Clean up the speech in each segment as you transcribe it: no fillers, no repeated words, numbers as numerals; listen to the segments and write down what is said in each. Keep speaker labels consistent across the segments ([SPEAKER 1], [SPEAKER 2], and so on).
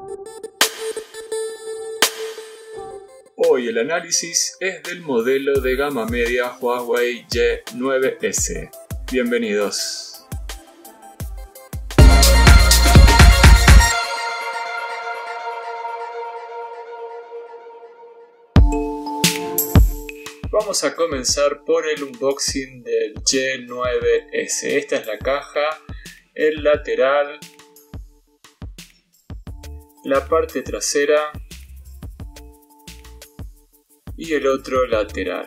[SPEAKER 1] Hoy el análisis es del modelo de gama media Huawei Y9S. Bienvenidos. Vamos a comenzar por el unboxing del Y9S. Esta es la caja, el lateral, la parte trasera y el otro lateral.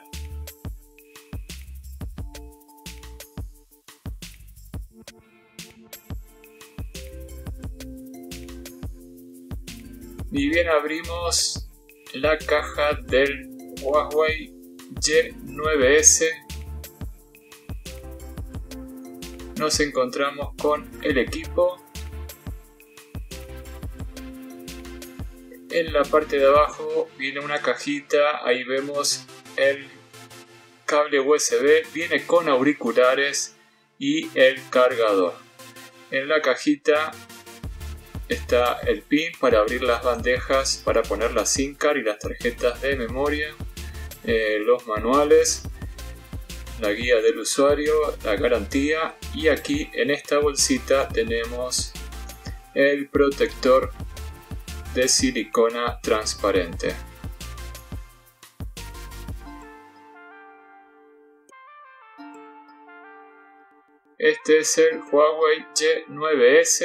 [SPEAKER 1] Y bien, abrimos la caja del Huawei Y9S. Nos encontramos con el equipo. En la parte de abajo viene una cajita, ahí vemos el cable USB, viene con auriculares y el cargador. En la cajita está el pin para abrir las bandejas, para poner la SIM card y las tarjetas de memoria, los manuales, la guía del usuario, la garantía, y aquí en esta bolsita tenemos el protector de silicona transparente. Este es el Huawei Y9S.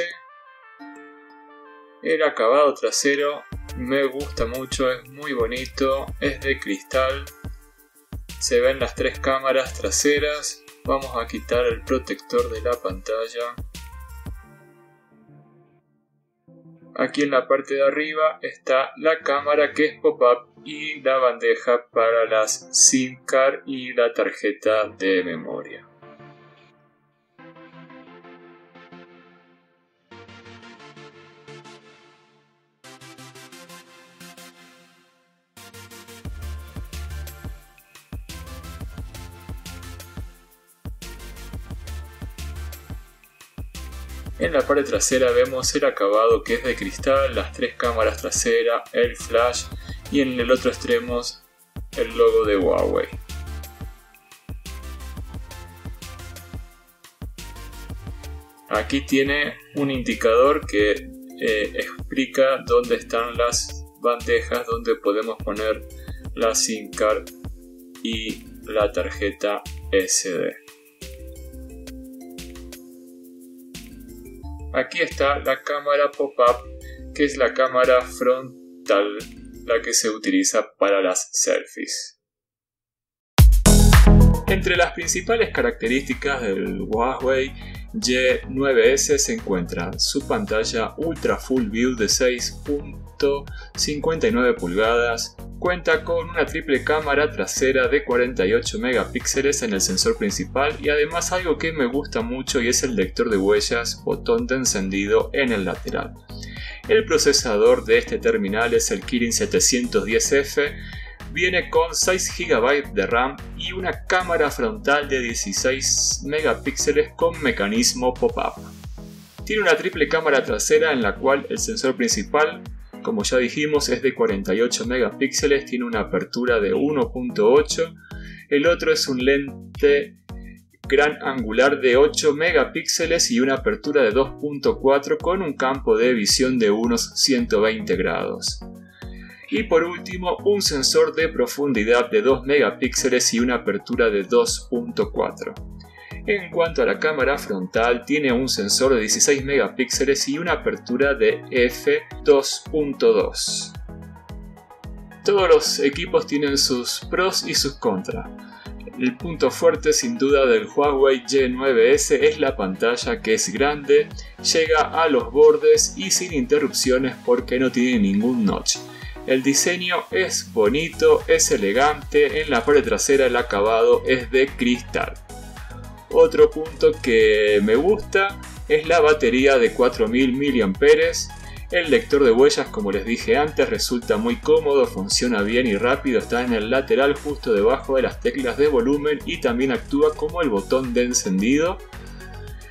[SPEAKER 1] El acabado trasero me gusta mucho, es muy bonito, es de cristal, se ven las tres cámaras traseras. Vamos a quitar el protector de la pantalla. Aquí en la parte de arriba está la cámara, que es pop-up, y la bandeja para las SIM card y la tarjeta de memoria. En la parte trasera vemos el acabado, que es de cristal, las tres cámaras traseras, el flash, y en el otro extremo el logo de Huawei. Aquí tiene un indicador que explica dónde están las bandejas, donde podemos poner la SIM card y la tarjeta SD. Aquí está la cámara pop-up, que es la cámara frontal, la que se utiliza para las selfies. Entre las principales características del Huawei Y9S se encuentra su pantalla Ultra Full View de 6.59 pulgadas, cuenta con una triple cámara trasera de 48 megapíxeles en el sensor principal, y además algo que me gusta mucho, y es el lector de huellas, botón de encendido en el lateral. El procesador de este terminal es el Kirin 710F, viene con 6 GB de RAM y una cámara frontal de 16 megapíxeles con mecanismo pop-up. Tiene una triple cámara trasera en la cual el sensor principal, como ya dijimos, es de 48 megapíxeles, tiene una apertura de 1.8, el otro es un lente gran angular de 8 megapíxeles y una apertura de 2.4 con un campo de visión de unos 120 grados. Y por último, un sensor de profundidad de 2 megapíxeles y una apertura de 2.4. En cuanto a la cámara frontal, tiene un sensor de 16 megapíxeles y una apertura de f2.2. Todos los equipos tienen sus pros y sus contras. El punto fuerte sin duda del Huawei Y9S es la pantalla, que es grande, llega a los bordes y sin interrupciones porque no tiene ningún notch. El diseño es bonito, es elegante, en la parte trasera el acabado es de cristal. Otro punto que me gusta es la batería de 4000 mAh. El lector de huellas, como les dije antes, resulta muy cómodo, funciona bien y rápido, está en el lateral justo debajo de las teclas de volumen y también actúa como el botón de encendido.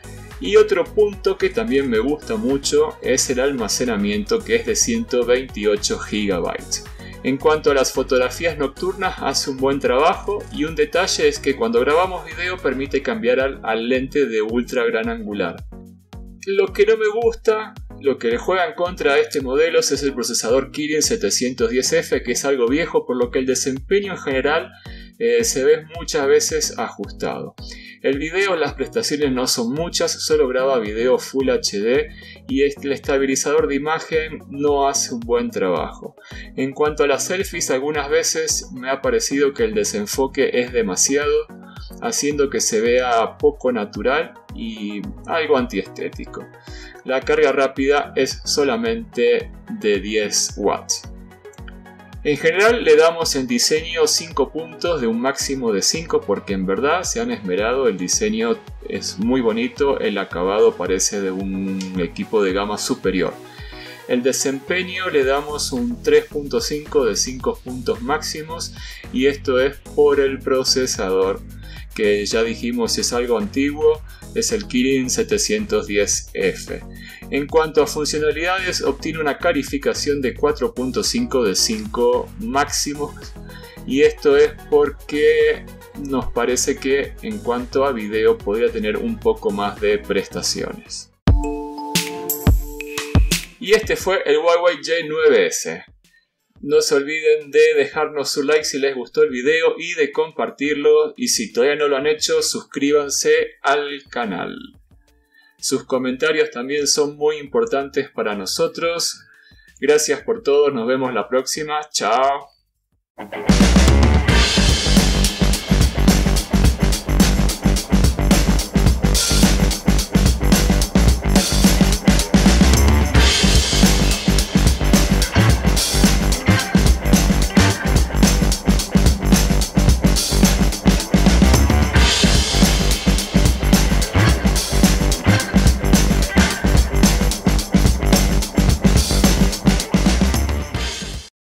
[SPEAKER 1] Y otro punto que también me gusta mucho es el almacenamiento, que es de 128 GB. En cuanto a las fotografías nocturnas, hace un buen trabajo, y un detalle es que cuando grabamos video permite cambiar al lente de ultra gran angular. Lo que no me gusta, lo que le juega en contra a este modelo es el procesador Kirin 710F, que es algo viejo, por lo que el desempeño en general se ve muchas veces ajustado. El video, las prestaciones no son muchas, solo graba video Full HD y el estabilizador de imagen no hace un buen trabajo. En cuanto a las selfies, algunas veces me ha parecido que el desenfoque es demasiado, haciendo que se vea poco natural y algo antiestético. La carga rápida es solamente de 10 watts. En general le damos en diseño 5 puntos de un máximo de 5 porque en verdad se han esmerado, el diseño es muy bonito, el acabado parece de un equipo de gama superior. El desempeño le damos un 3.5 de 5 puntos máximos y esto es por el procesador, que ya dijimos es algo antiguo, es el Kirin 710F. En cuanto a funcionalidades, obtiene una calificación de 4.5 de 5 máximos, y esto es porque nos parece que en cuanto a video podría tener un poco más de prestaciones. Y este fue el Huawei J9S. No se olviden de dejarnos su like si les gustó el video y de compartirlo, y si todavía no lo han hecho, suscríbanse al canal. Sus comentarios también son muy importantes para nosotros. Gracias por todo, nos vemos la próxima. Chao.